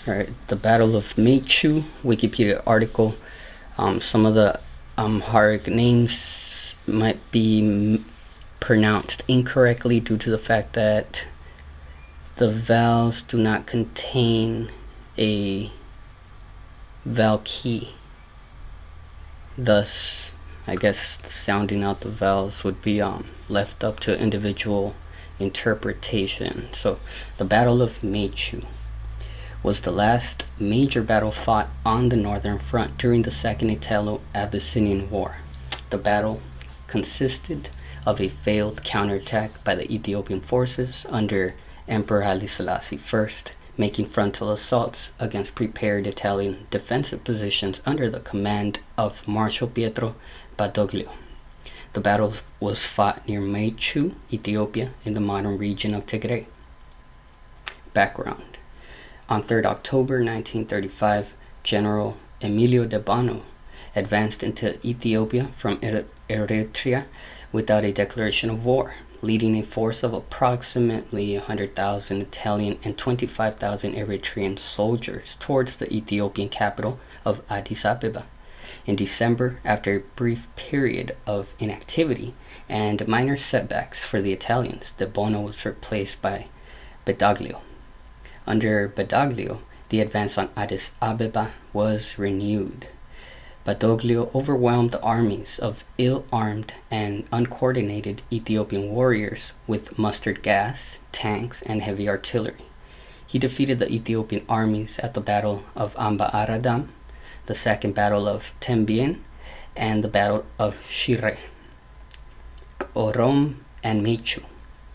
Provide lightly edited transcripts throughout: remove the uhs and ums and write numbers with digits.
Alright, the Battle of Maychew, Wikipedia article. Some of the Amharic names might be pronounced incorrectly due to the fact that the vowels do not contain a vowel key. Thus, I guess sounding out the vowels would be left up to individual interpretation. So, the Battle of Maychew was the last major battle fought on the northern front during the Second Italo-Abyssinian War. The battle consisted of a failed counterattack by the Ethiopian forces under Emperor Haile Selassie I, making frontal assaults against prepared Italian defensive positions under the command of Marshal Pietro Badoglio. The battle was fought near Maychew, Ethiopia, in the modern region of Tigray. Background. On 3rd October 1935, General Emilio de Bono advanced into Ethiopia from Eritrea without a declaration of war, leading a force of approximately 100,000 Italian and 25,000 Eritrean soldiers towards the Ethiopian capital of Addis Ababa. In December, after a brief period of inactivity and minor setbacks for the Italians, de Bono was replaced by Badoglio. Under Badoglio, the advance on Addis Ababa was renewed. Badoglio overwhelmed the armies of ill-armed and uncoordinated Ethiopian warriors with mustard gas, tanks, and heavy artillery. He defeated the Ethiopian armies at the Battle of Amba Aradam, the Second Battle of Tembien, and the Battle of Shire, Orom, and Maychew.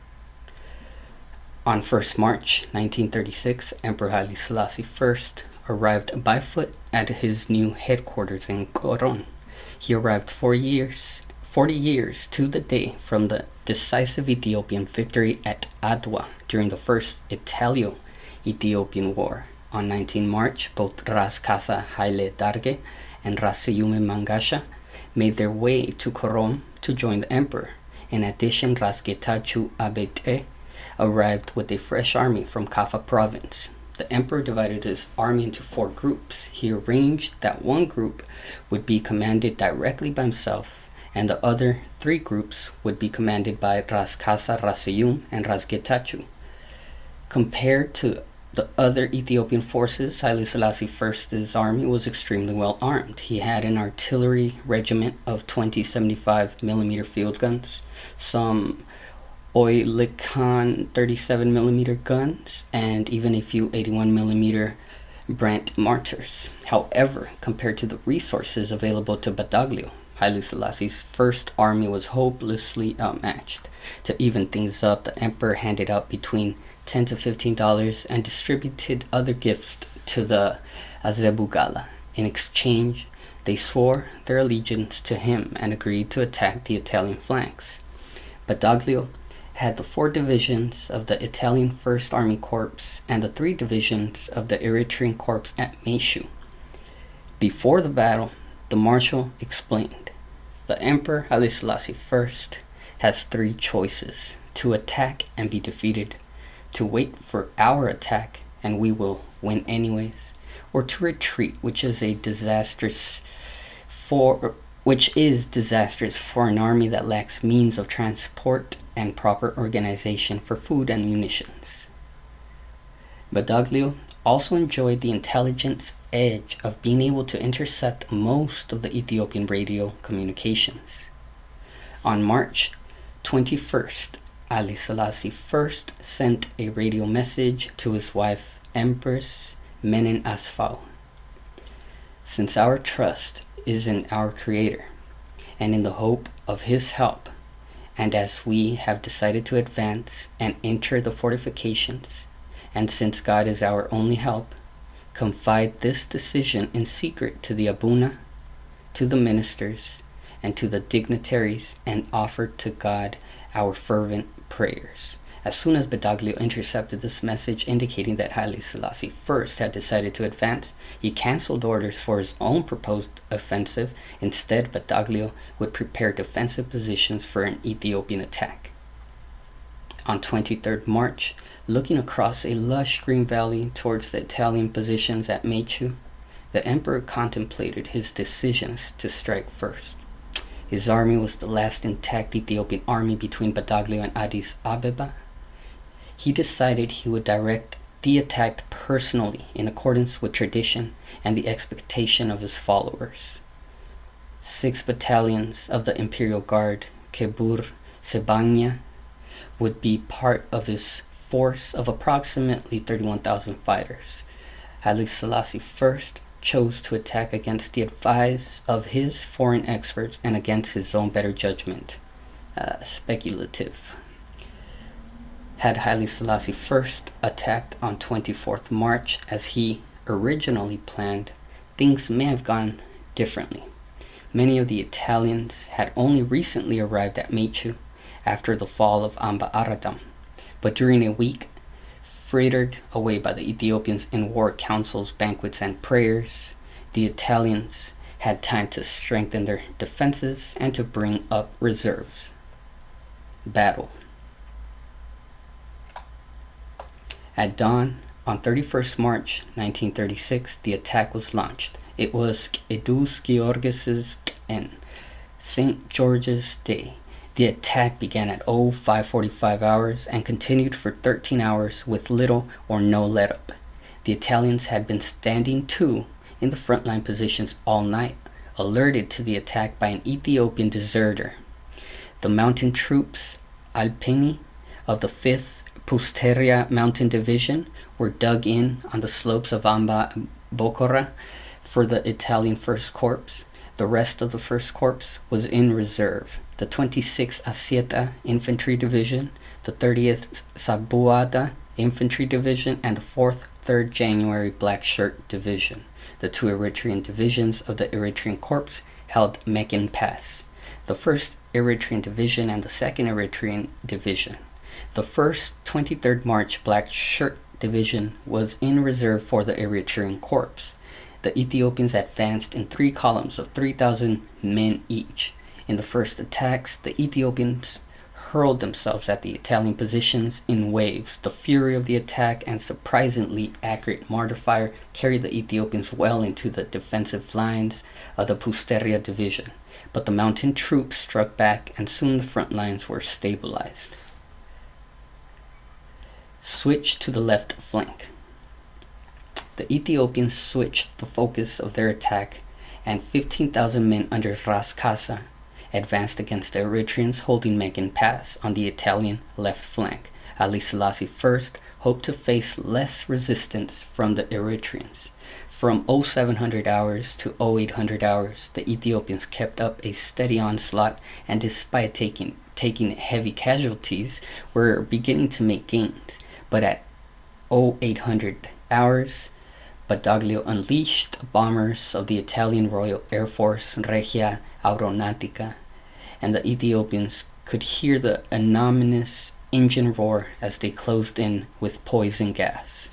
On 1st March 1936, Emperor Haile Selassie I arrived by foot at his new headquarters in Coron. He arrived 40 years to the day from the decisive Ethiopian victory at Adwa during the First Italo-Ethiopian War. On 19 March, both Ras Kasa Haile Darge and Raseyume Mangasha made their way to Coron to join the emperor. In addition, Ras Getachew Abete arrived with a fresh army from Kaffa province. The emperor divided his army into 4 groups. He arranged that one group would be commanded directly by himself, and the other 3 groups would be commanded by Ras Kasa, Raseyum, and Ras Getachew. Compared to the other Ethiopian forces, Haile Selassie I's army was extremely well armed. He had an artillery regiment of 20 75mm field guns, some Oerlikon 37mm guns, and even a few 81mm Brandt mortars. However, compared to the resources available to Badoglio, Haile Selassie's first army was hopelessly outmatched. To even things up, the emperor handed out between $10 to $15 and distributed other gifts to the Azebugala. In exchange, they swore their allegiance to him and agreed to attack the Italian flanks. Badoglio had the 4 divisions of the Italian First Army Corps and the 3 divisions of the Eritrean Corps at Maychew. Before the battle, the marshal explained, "The Emperor Haile Selassie I has 3 choices: to attack and be defeated, to wait for our attack and we will win anyways, or to retreat, which is disastrous for an army that lacks means of transport and proper organization for food and munitions." Badoglio also enjoyed the intelligence edge of being able to intercept most of the Ethiopian radio communications. On March 21st, Haile Selassie I sent a radio message to his wife, Empress Menen Asfaw. "Since our trust is in our Creator and in the hope of His help, and as we have decided to advance and enter the fortifications, and since God is our only help, confide this decision in secret to the Abuna, to the ministers, and to the dignitaries, and offer to God our fervent prayers." As soon as Badoglio intercepted this message indicating that Haile Selassie I had decided to advance, he cancelled orders for his own proposed offensive. Instead, Badoglio would prepare defensive positions for an Ethiopian attack. On 23rd March, Looking across a lush green valley towards the Italian positions at Maychew, the emperor contemplated his decisions to strike first. His army was the last intact Ethiopian army between Badoglio and Addis Ababa. He decided he would direct the attack personally in accordance with tradition and the expectation of his followers. 6 battalions of the Imperial Guard, Kebur Sebanya, would be part of his force of approximately 31,000 fighters. Haile Selassie first chose to attack against the advice of his foreign experts and against his own better judgment. Speculative. Had Haile Selassie first attacked on 24th March as he originally planned, things may have gone differently. Many of the Italians had only recently arrived at Maychew after the fall of Amba Aradam, but during a week, frittered away by the Ethiopians in war councils, banquets, and prayers, the Italians had time to strengthen their defenses and to bring up reserves. Battle. At dawn, on 31st March 1936, the attack was launched. It was Edus Georgis's and St. George's Day. The attack began at 0545 hours and continued for 13 hours with little or no let-up. The Italians had been standing to in the frontline positions all night, alerted to the attack by an Ethiopian deserter. The mountain troops, Alpini, of the 5th Pusteria Mountain Division were dug in on the slopes of Amba Bokora for the Italian 1st Corps. The rest of the 1st Corps was in reserve. The 26th Asieta Infantry Division, the 30th Sabuada Infantry Division, and the 4th 3rd January Black Shirt Division. The 2 Eritrean divisions of the Eritrean Corps held Meccan Pass. The 1st Eritrean Division and the 2nd Eritrean Division. The 1st 23rd March Black Shirt Division was in reserve for the Eritrean Corps. The Ethiopians advanced in 3 columns of 3,000 men each. In the first attacks, the Ethiopians hurled themselves at the Italian positions in waves. The fury of the attack and surprisingly accurate mortar fire carried the Ethiopians well into the defensive lines of the Pusteria Division. But the mountain troops struck back, and soon the front lines were stabilized. Switch to the left flank. The Ethiopians switched the focus of their attack, and 15,000 men under Ras Kaza advanced against the Eritreans holding Meccan Pass on the Italian left flank. Haile Selassie first hoped to face less resistance from the Eritreans. From 0700 hours to 0800 hours, the Ethiopians kept up a steady onslaught, and despite taking heavy casualties, were beginning to make gains. But at 0800 hours, Badoglio unleashed bombers of the Italian Royal Air Force Regia Aeronautica, and the Ethiopians could hear the ominous engine roar as they closed in with poison gas.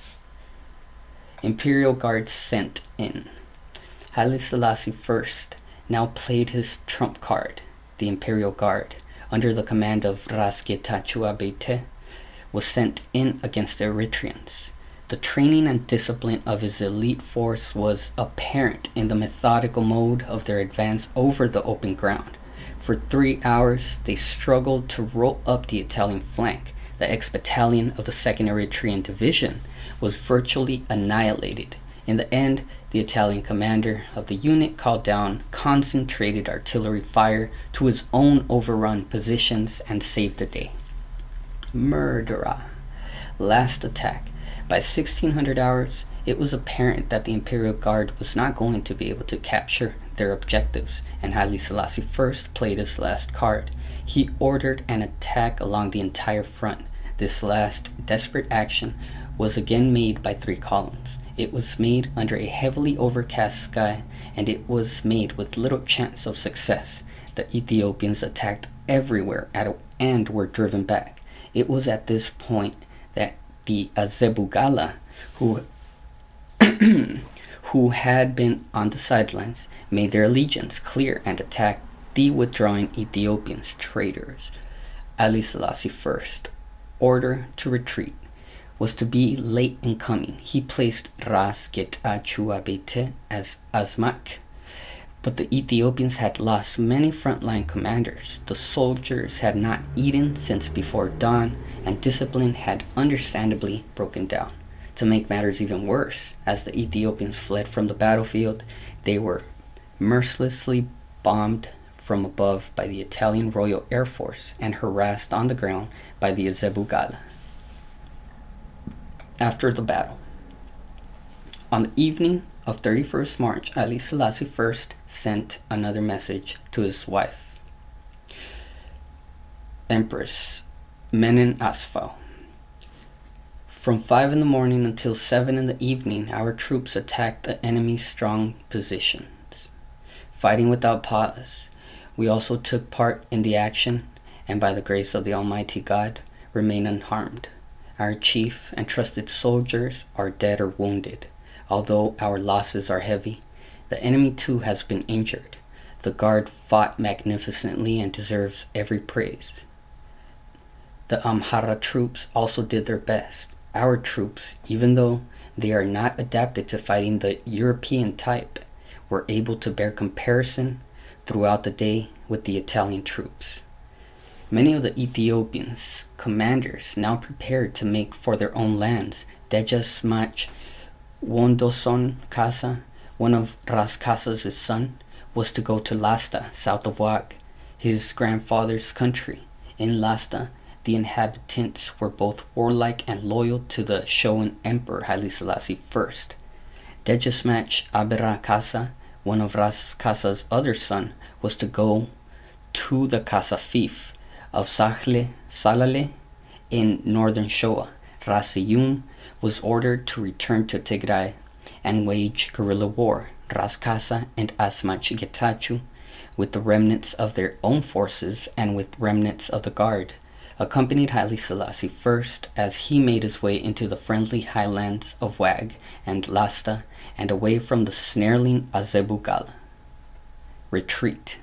Imperial Guards sent in. Haile Selassie first now played his trump card. The Imperial Guard, under the command of Ras Getachew Bete, was sent in against the Eritreans. The training and discipline of his elite force was apparent in the methodical mode of their advance over the open ground. For 3 hours, they struggled to roll up the Italian flank. The ex-battalion of the 2nd Eritrean Division was virtually annihilated. In the end, the Italian commander of the unit called down concentrated artillery fire to his own overrun positions and saved the day. Murderer. Last attack. By 1600 hours, it was apparent that the Imperial Guard was not going to be able to capture their objectives, and Haile Selassie first played his last card. He ordered an attack along the entire front. This last desperate action was again made by 3 columns. It was made under a heavily overcast sky, and it was made with little chance of success. The Ethiopians attacked everywhere and were driven back. It was at this point that the Azebugala, who had been on the sidelines, made their allegiance clear and attacked the withdrawing Ethiopians, traitors. Haile Selassie first, order to retreat. was to be late in coming. He placed Ras Getachew as Asmak, but the Ethiopians had lost many frontline commanders. The soldiers had not eaten since before dawn, and discipline had understandably broken down. To make matters even worse, as the Ethiopians fled from the battlefield, they were mercilessly bombed from above by the Italian Royal Air Force and harassed on the ground by the Azebugala. After the battle, on the evening of 31st March, Haile Selassie I sent another message to his wife, Empress Menen Asfaw. From 5 in the morning until 7 in the evening, our troops attacked the enemy's strong positions, fighting without pause. We also took part in the action, and by the grace of the Almighty God, remain unharmed. Our chief and trusted soldiers are dead or wounded. Although our losses are heavy, the enemy too has been injured. The guard fought magnificently and deserves every praise. The Amhara troops also did their best. Our troops, even though they are not adapted to fighting the European type, were able to bear comparison throughout the day with the Italian troops. Many of the Ethiopians' commanders now prepared to make for their own lands. Dejasmach Wondoson Kasa, one of Ras Kasa's son, was to go to Lasta, south of Wag, his grandfather's country. In Lasta, the inhabitants were both warlike and loyal to the Shoan Emperor Haile Selassie I. Dejasmach Abera Kasa, one of Ras Kasa's other son, was to go to the Kasa fief of Salale in northern Shoa. Rasiyum was ordered to return to Tigray and wage guerrilla war. Ras Kasa and Asmach Getachew, with the remnants of their own forces and with remnants of the guard, accompanied Haile Selassie I as he made his way into the friendly highlands of Wag and Lasta and away from the snarling Azebugala. Retreat.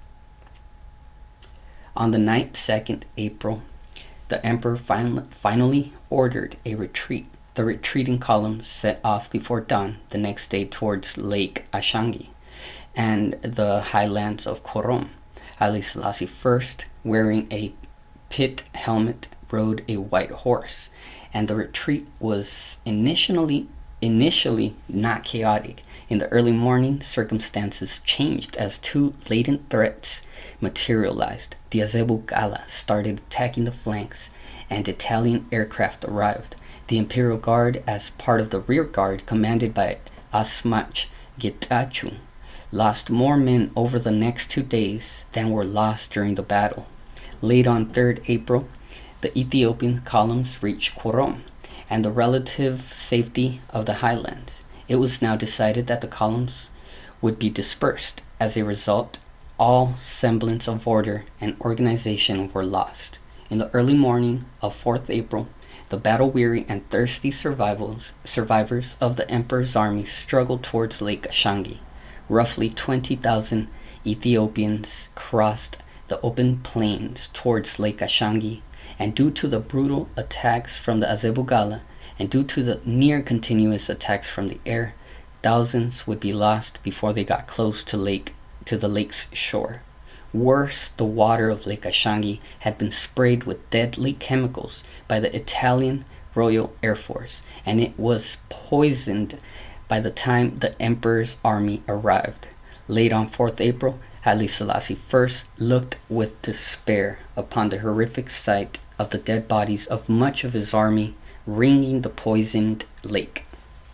On the night 2nd April, the emperor finally ordered a retreat. The retreating column set off before dawn the next day towards Lake Ashangi and the highlands of Korom. Haile Selassie I, wearing a pit helmet, rode a white horse, and the retreat was initially not chaotic. In the early morning, circumstances changed as two latent threats materialized. The Azebugala started attacking the flanks, and Italian aircraft arrived. The Imperial Guard, as part of the rear guard commanded by Asmach Getachew, lost more men over the next 2 days than were lost during the battle. Late on 3rd April, the Ethiopian columns reached Korom and the relative safety of the highlands. It was now decided that the columns would be dispersed. As a result, all semblance of order and organization were lost. In the early morning of 4th April, the battle-weary and thirsty survivors of the emperor's army struggled towards Lake Ashangi. Roughly 20,000 Ethiopians crossed the open plains towards Lake Ashangi, and due to the brutal attacks from the Azebugala and due to the near continuous attacks from the air, thousands would be lost before they got close to the lake's shore. Worse, the water of Lake Ashangi had been sprayed with deadly chemicals by the Italian Royal Air Force, and it was poisoned by the time the emperor's army arrived. Late on 4th April, Haile Selassie I looked with despair upon the horrific sight of the dead bodies of much of his army ringing the poisoned lake.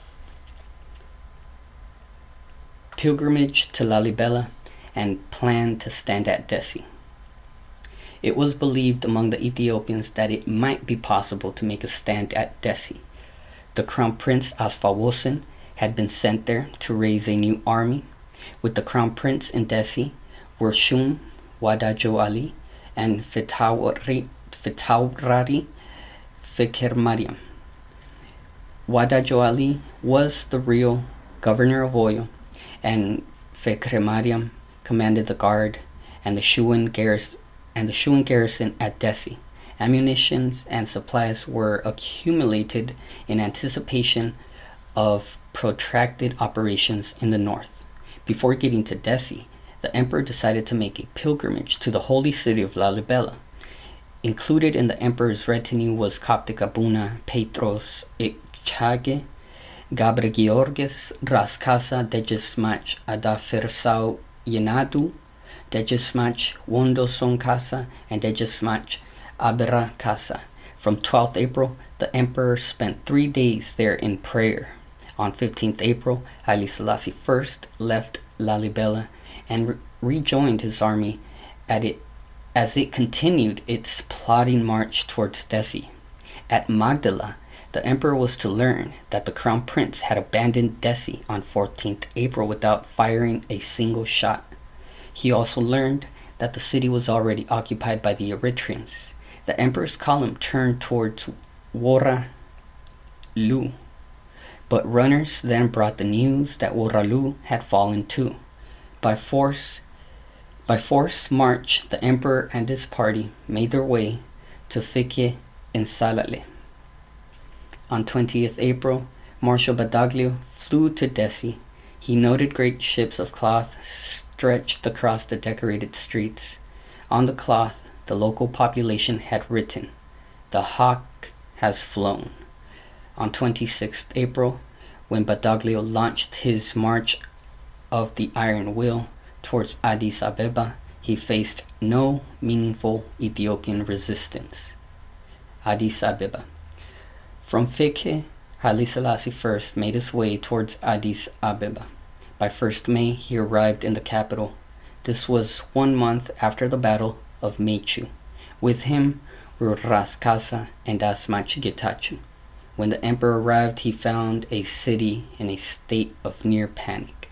Pilgrimage to Lalibela and plan to stand at Dessie. It was believed among the Ethiopians that it might be possible to make a stand at Dessie. The Crown Prince Asfawosen had been sent there to raise a new army. With the Crown Prince in Dessie were Shum, Wadajo Ali, and Fitaurari Fikir-Mariam. Wadajo Ali was the real governor of Oyo, and Fikir-Mariam commanded the guard and the Shuan garrison at Dessie, Ammunitions and supplies were accumulated in anticipation of protracted operations in the north. Before getting to Desi, the emperor decided to make a pilgrimage to the holy city of Lalibela. Included in the emperor's retinue was Coptic Abuna Petros Ichage, Gabriel Georges, Raskasa Dejesmach Adafirsau Yenadu, Dejesmach Wondoson Casa, and Dejesmach Abera Casa. From 12th April, the emperor spent 3 days there in prayer. On 15th April, Haile Selassie I left Lalibela and rejoined his army as it continued its plodding march towards Desi. At Magdala, the emperor was to learn that the crown prince had abandoned Desi on 14th April without firing a single shot. He also learned that the city was already occupied by the Eritreans. The emperor's column turned towards Woralu, but runners then brought the news that Woralu had fallen too. By force march, the emperor and his party made their way to Fike in Salale. On 20th April, Marshal Badoglio flew to Desi. He noted great ships of cloth stretched across the decorated streets. On the cloth, the local population had written, "The hawk has flown." On 26th April, when Badoglio launched his march of the Iron Wheel towards Addis Ababa, he faced no meaningful Ethiopian resistance. Addis Ababa. From Fike, Haile Selassie I made his way towards Addis Ababa. By 1st May, he arrived in the capital. This was 1 month after the Battle of Maychew. With him were Raskasa and Asmach Getachew. When the emperor arrived, he found a city in a state of near panic.